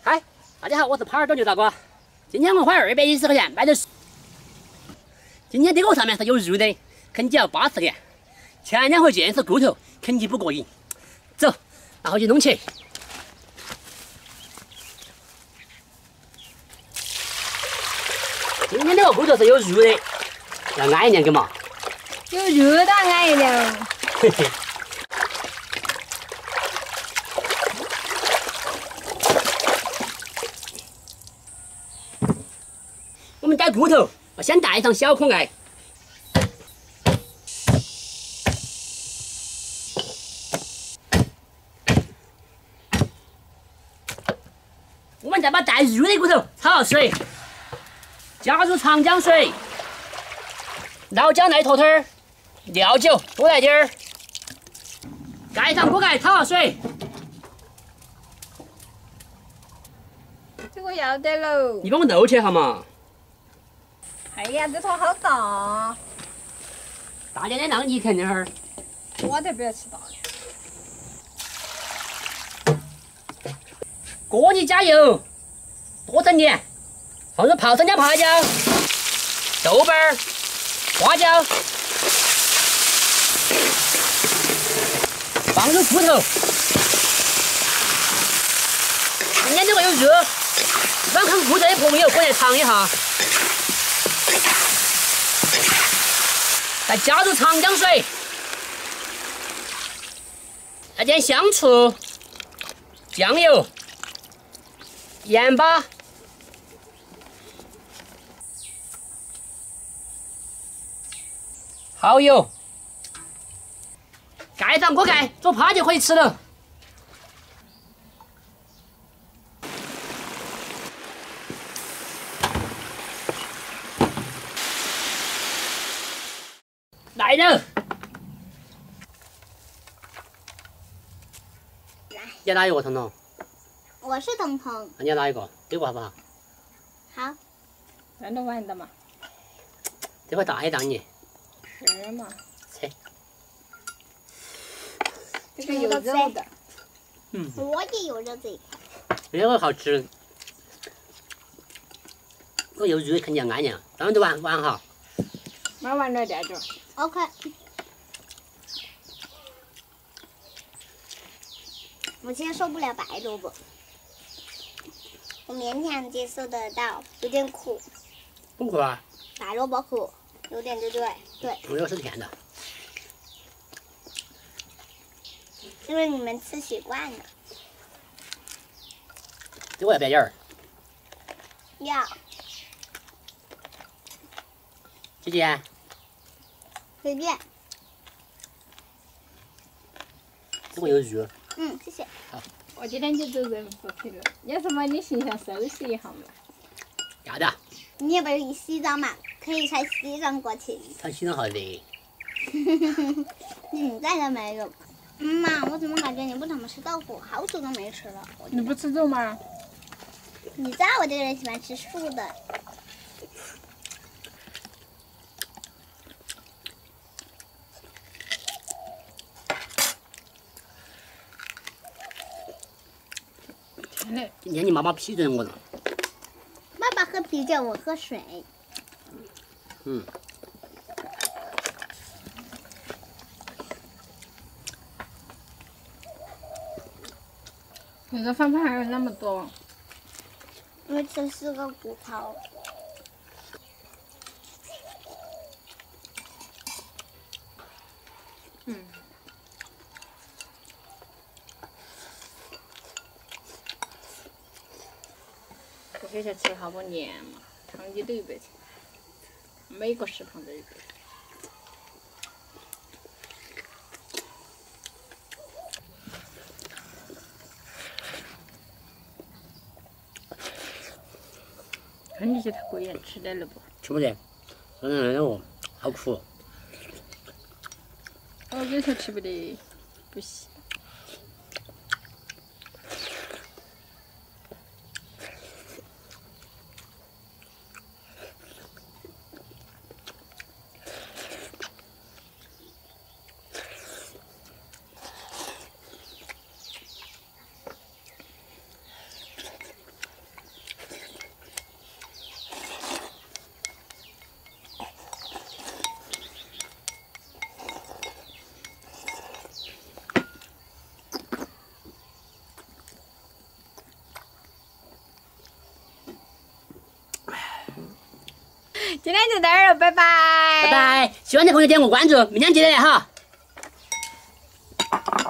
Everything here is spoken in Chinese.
嗨，大家好，我是耙耳朵牛大哥。今天我花210块钱买的。今天这个上面是有肉的，肯定要80元。前2回见是骨头，肯定不过瘾。走，拿回去弄起。今天这个骨头是有肉的，要安一点，干嘛？ 有肉当然安一点哦。 嘿嘿。我们带骨头要先带上小可爱。我们再把带肉的骨头焯好水，加入长江水、老姜来坨坨儿、料酒多来点儿，盖上锅盖焯好水。 这个要得喽。 你帮我漏起好嘛？ 哎呀，这坨好大， 大点的让你啃那会儿。 我才不要吃大的。 锅里加油，多整点，放入泡生姜、泡椒、豆瓣儿、花椒，放入骨头。今天这个有热，喜欢看骨头的朋友可以来尝一下。再加入长江水，来点香醋、酱油、盐巴、蚝油，盖上锅盖，做趴就可以吃了。来人！你要哪一个，彤彤？ 我是彤彤。 那你要哪一个？这个好不好？ 好。 真的玩的嘛？ 这块大一档你。 是嘛？ 切。 这个有肉的。 嗯。我也有肉这一块。 这个好吃。我有肉肯定要安样，咱们都玩哈。 玩了点着。 OK。我接受不了白萝卜，我勉强接受得到，有点苦。 不苦啊？ 白萝卜苦，有点对。 我这个是甜的。 因为你们吃习惯了。 这个要不要点儿？ 要。 姐姐。 随便。 这个有肉。 谢谢。 好。 我今天就走人不去了，要是把你形象收拾一下嘛。 要的。 你要不要洗澡嘛？可以穿西装过去。 穿西装好热。 现在都没有。妈，我怎么感觉你不怎么吃豆腐？好久都没吃了。 你不吃肉吗？ 你知道我这个人喜欢吃素的。 今天你妈妈批准我了。 爸爸喝啤酒，我喝水。 你这饭还有那么多？ 因为这是个骨头。 不给他吃好多年嘛，长期都100钱，每个食堂都100。看你些太过瘾，吃得了不？ 吃不得，那个好苦。 我给他吃不得，不行。 今天就到这儿了，拜拜。 拜拜，喜欢的朋友点个关注，明天记得来哈。